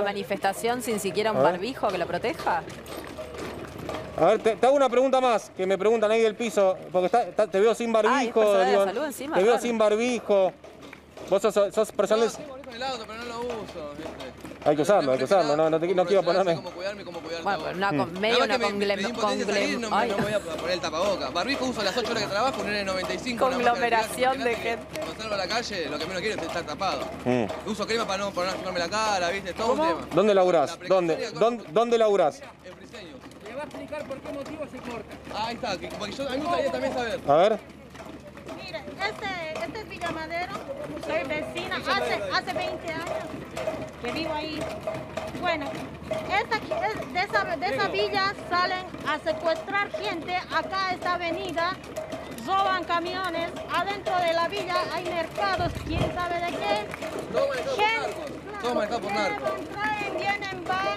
manifestación sin siquiera un barbijo que lo proteja? A ver, te hago una pregunta más, que me preguntan ahí del piso, porque te veo sin barbijo, ¿es de salud encima? te veo sin barbijo. ¿Vos sos personal? No, tengo barbijo en el auto, pero no lo uso, ¿viste? Hay que usarlo, no quiero ponerme. Cómo cuidarme y cómo cuidar Bueno, pero medio una conglomeración. No me voy a poner el tapaboca. Barbijo uso las 8 horas que trabajo, un N95. Conglomeración de gente. Cuando salgo a la calle, lo que menos quiero es estar tapado. Uso crema para no lastimarme la cara, ¿viste? Todo un tema. ¿Dónde laburás? ¿Dónde laburás? En Briseños. Le va a explicar por qué motivo se corta. Ahí está, porque a mí me gustaría también saber. A ver. Mire, este es Villa Madero, soy vecina, hace 20 años que vivo ahí. Bueno, de esa villa salen a secuestrar gente, acá esta avenida, roban camiones, adentro de la villa hay mercados, quién sabe de qué. Todo manejado por narcos. Vienen, van.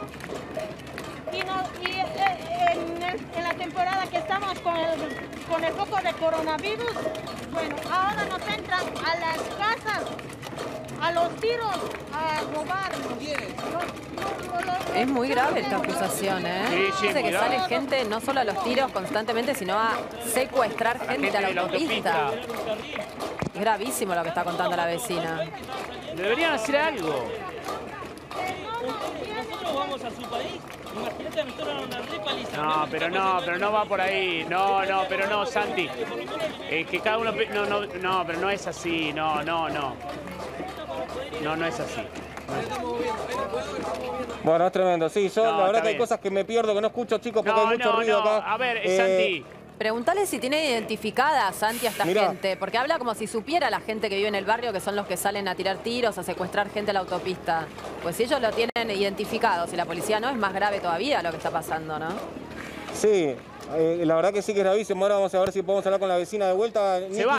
En la temporada que estamos con el foco de coronavirus, bueno, ahora nos entran a las casas, a los tiros, a robarnos. Es muy grave esta acusación, ¿eh? Sí, Dice que sale gente no solo a los tiros constantemente, sino a secuestrar gente a la autopista. Es gravísimo lo que está contando la vecina. Deberían hacer algo. Nosotros vamos a su país, imagínate a nosotros una repaliza. No, pero no va por ahí. No, pero no, Santi. Que cada uno... No, pero no es así. No es así. Bueno, es tremendo. Sí, yo la verdad que hay cosas que me pierdo, que no escucho, chicos, porque hay mucho ruido acá. A ver, Santi. Preguntale si tiene identificada, Santi, a esta gente, porque habla como si supiera la gente que vive en el barrio que son los que salen a tirar tiros, a secuestrar gente a la autopista. Pues si ellos lo tienen identificado, si la policía no, es más grave todavía lo que está pasando, ¿no? Sí, la verdad que sí que es gravísimo. Ahora vamos a ver si podemos hablar con la vecina de vuelta.